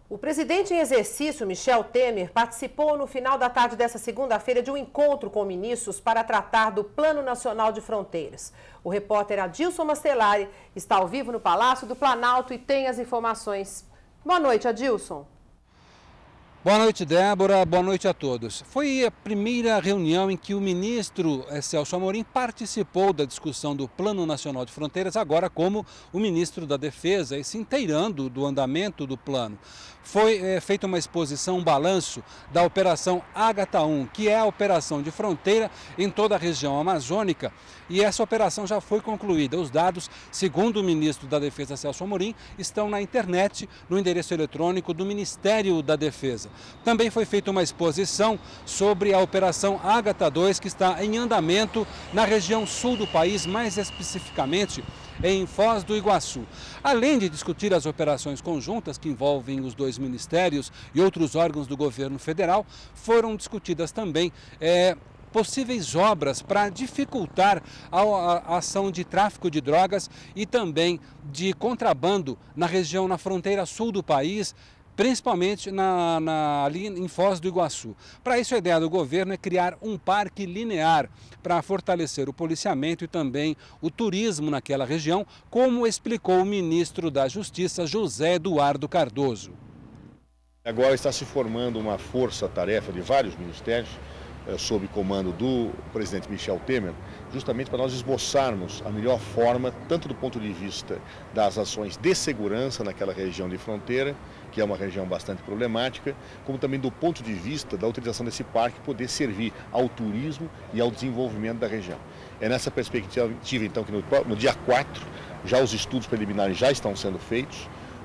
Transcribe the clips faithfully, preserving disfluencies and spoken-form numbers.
O presidente em exercício, Michel Temer, participou no final da tarde desta segunda-feira de um encontro com ministros para tratar do Plano Nacional de Fronteiras. O repórter Adilson Mastelari está ao vivo no Palácio do Planalto e tem as informações. Boa noite, Adilson. Boa noite, Débora. Boa noite a todos. Foi a primeira reunião em que o ministro Celso Amorim participou da discussão do Plano Nacional de Fronteiras, agora como o ministro da Defesa, e se inteirando do andamento do plano. Foi é, feita uma exposição, um balanço da Operação Ágata um, que é a operação de fronteira em toda a região amazônica, e essa operação já foi concluída. Os dados, segundo o ministro da Defesa, Celso Amorim, estão na internet, no endereço eletrônico do Ministério da Defesa. Também foi feita uma exposição sobre a Operação Ágata dois, que está em andamento na região sul do país, mais especificamente em Foz do Iguaçu. Além de discutir as operações conjuntas que envolvem os dois ministérios e outros órgãos do governo federal, foram discutidas também é, possíveis obras para dificultar a, a, a ação de tráfico de drogas e também de contrabando na região, na fronteira sul do país, principalmente na, na, ali em Foz do Iguaçu. Para isso, a ideia do governo é criar um parque linear para fortalecer o policiamento e também o turismo naquela região, como explicou o ministro da Justiça, José Eduardo Cardoso. Agora está se formando uma força-tarefa de vários ministérios, sob comando do presidente Michel Temer, justamente para nós esboçarmos a melhor forma, tanto do ponto de vista das ações de segurança naquela região de fronteira, que é uma região bastante problemática, como também do ponto de vista da utilização desse parque poder servir ao turismo e ao desenvolvimento da região. É nessa perspectiva, então, que no, no dia quatro, já os estudos preliminares já estão sendo feitos,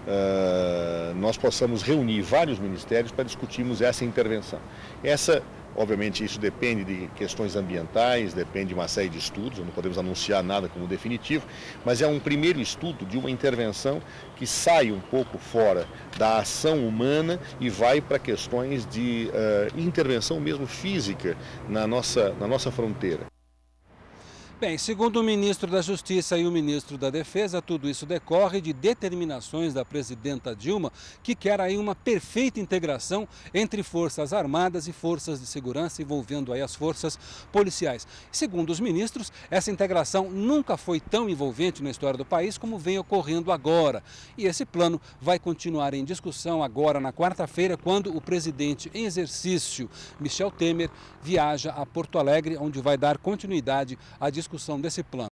uh, nós possamos reunir vários ministérios para discutirmos essa intervenção. Essa Obviamente, isso depende de questões ambientais, depende de uma série de estudos, não podemos anunciar nada como definitivo, mas é um primeiro estudo de uma intervenção que sai um pouco fora da ação humana e vai para questões de uh, intervenção mesmo física na nossa, na nossa fronteira. Bem, segundo o ministro da Justiça e o ministro da Defesa, tudo isso decorre de determinações da presidenta Dilma, que quer aí uma perfeita integração entre forças armadas e forças de segurança, envolvendo aí as forças policiais. Segundo os ministros, essa integração nunca foi tão envolvente na história do país como vem ocorrendo agora. E esse plano vai continuar em discussão agora na quarta-feira, quando o presidente em exercício, Michel Temer, viaja a Porto Alegre, onde vai dar continuidade à discussão discussão desse plano.